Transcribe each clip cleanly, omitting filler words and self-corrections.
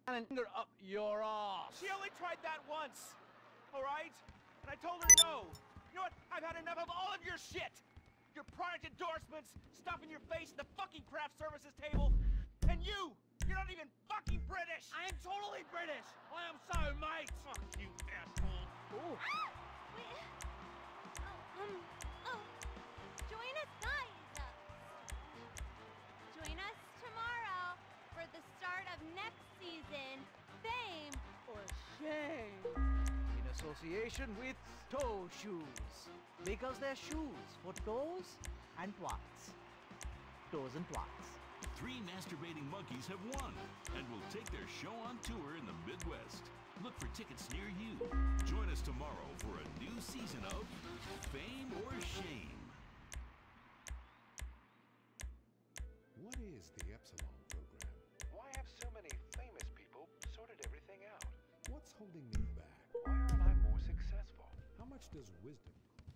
Finger up your ass. She only tried that once, all right? And I told her no. You know what? I've had enough of all of your shit. Your product endorsements, stuff in your face, the fucking craft services table. And you're not even fucking British. I am totally British. I am so, mate. Fuck you, asshole. Ooh. Join us, guys. Join us tomorrow for the start of next season, Fame Or shame. In association with toe shoes. Because they're shoes for toes and twats. Toes and twats. 3 masturbating monkeys have won and will take their show on tour in the Midwest. Look for tickets near you. Join us tomorrow for a new season of Fame or Shame. What is the Epsilon program? Why have so many famous people sorted everything out? What's holding me back? Why aren't I more successful? How much does wisdom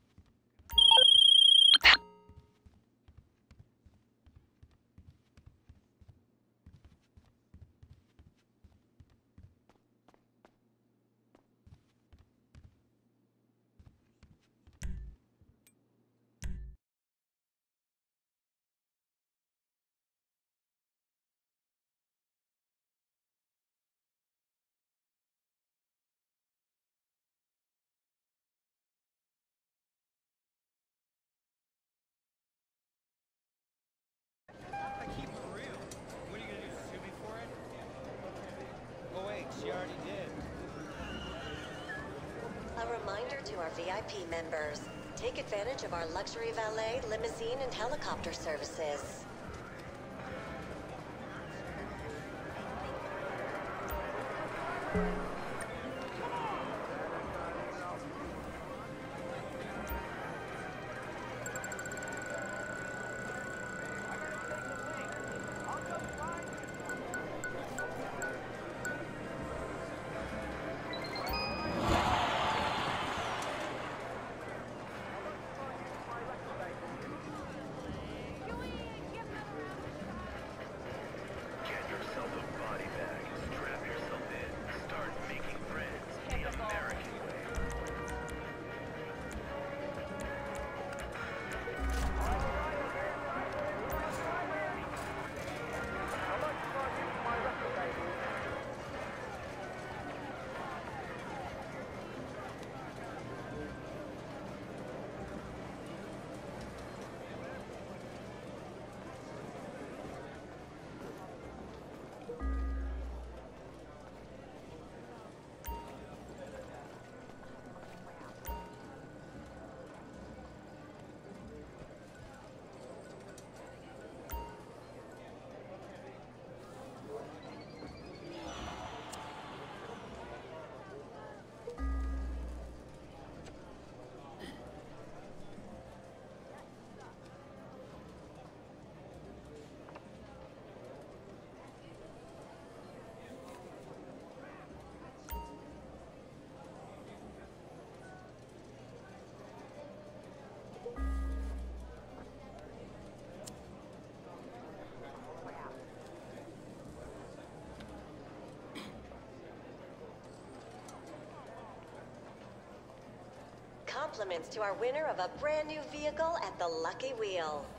I keep it real. What are you gonna do? Sue me for it? Oh wait, she already did. A reminder to our VIP members. Take advantage of our luxury valet, limousine, and helicopter services. Compliments to our winner of a brand new vehicle at the Lucky Wheel.